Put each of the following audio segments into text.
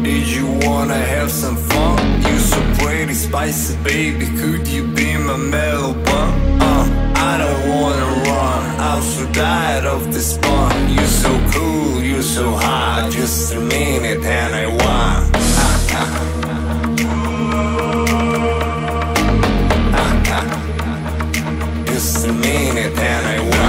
Did you wanna have some fun? You so pretty, spicy, baby. Could you be my mellow bun? I don't wanna run, I'm so tired of this fun. You're so cool, you're so hot. Just a minute and I want. Just a minute and I want.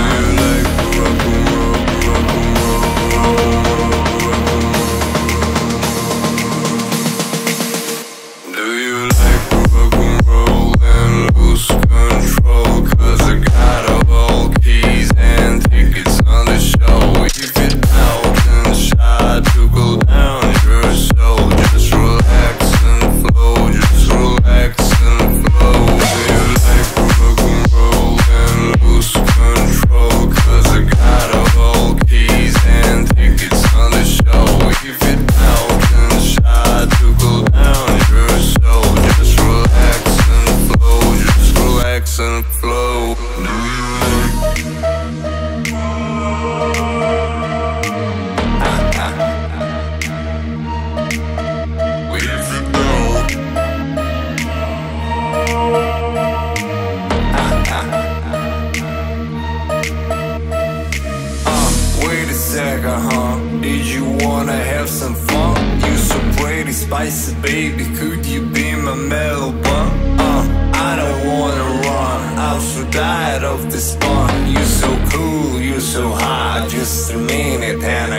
Do you like rock and roll and lose control? Cause I got all keys and tickets on the show. If it out and shy to go down your soul, just relax and flow, just relax and flow. Do you like rock and roll and lose control? Cause I got all keys and tickets on the show. If it out and shy to go down your soul, just relax and flow, just relax and flow. Do you wait a second, did you wanna have some fun? You so pretty, spicy, baby. Could you be my mellow bun? I don't wanna run, I'm so tired of this fun. You're so cool, you're so hot. Just a minute and